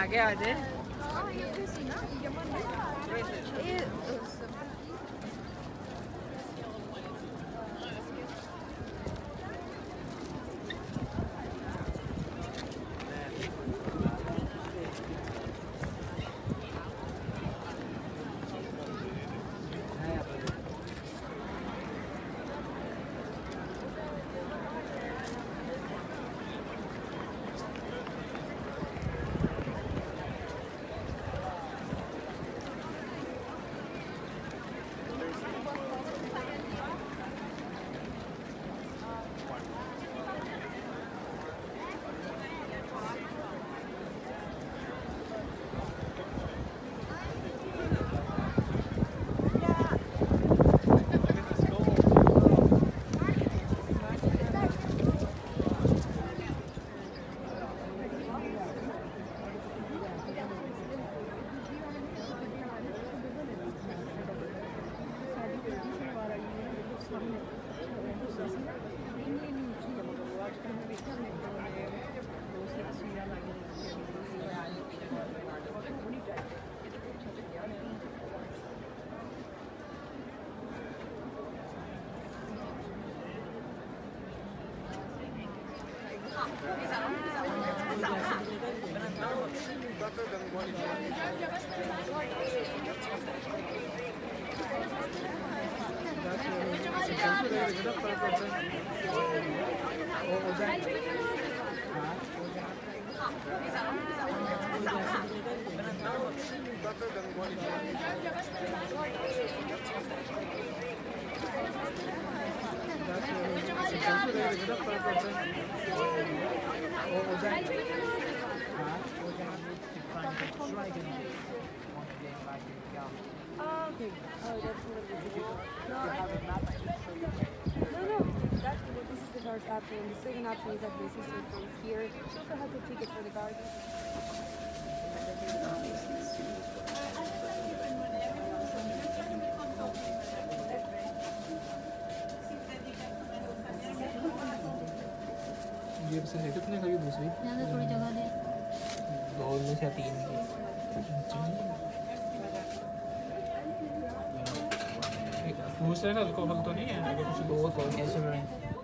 आगे आ जाए। Option. The second option is at the assistant place here. She also has a ticket for the garden. ये बस है कितने का ये दूसरी? यहाँ से थोड़ी जगह दे। दो में से तीन की। दूसरे का अल्कोहल तो नहीं है? कुछ दो तो कैसे में?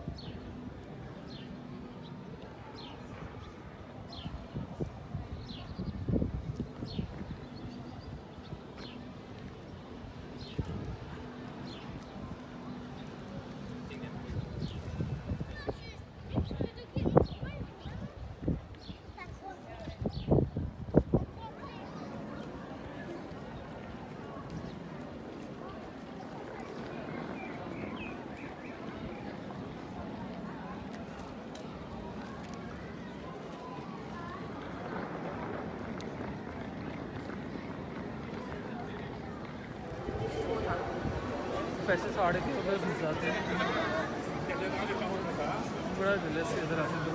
पैसे 3.5 रुपये घुस जाते हैं। बड़ा जल्दी से इधर आते हैं।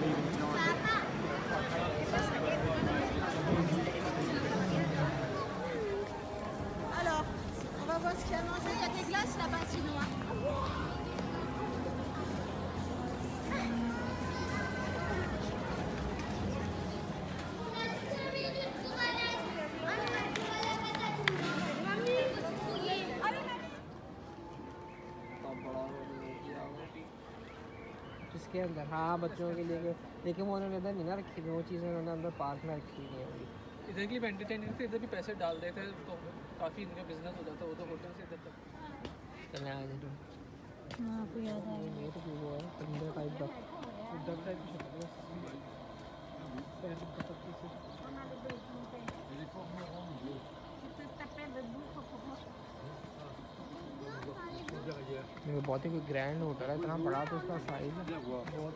Alors, on va voir ce qu'il y a à manger. Il y a des glaces là-bas sinon. इसके अंदर हाँ बच्चों के लिए, लेकिन वो उन्होंने इधर नहीं ना रखी थी, वो चीज़ें उन्होंने अंदर पार्क में रखी हुई है। इधर की एंटरटेनमेंट थे, इधर भी पैसे डाल देते तो काफ़ी इनका बिजनेस हो जाता। वो तो होटल से इधर तक चलने आ जाए। हाँ आपको याद आया। ये तो वो है पंद्रह टाइप का डब टाइप की ये बहुत ही कोई ग्रैंड होटल है, इतना बड़ा तो उसका साइज है बहुत।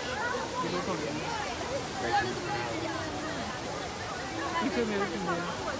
पीछे मेरे